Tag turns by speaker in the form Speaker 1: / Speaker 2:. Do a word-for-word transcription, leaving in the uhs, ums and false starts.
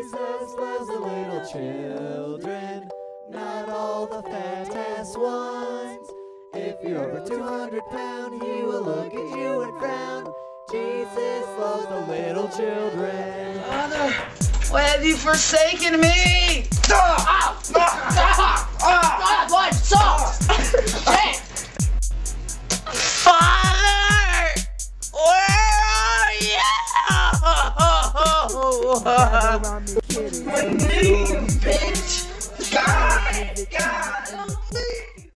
Speaker 1: Jesus loves the little children, not all the fat ass ones. If you're over two hundred pounds, he will look at you and frown. Jesus loves the little children.
Speaker 2: Father, why have you forsaken me? Stop! Stop! Stop! Stop! What? Stop! Hey! Father! Where are you? My knee, bitch! God! God!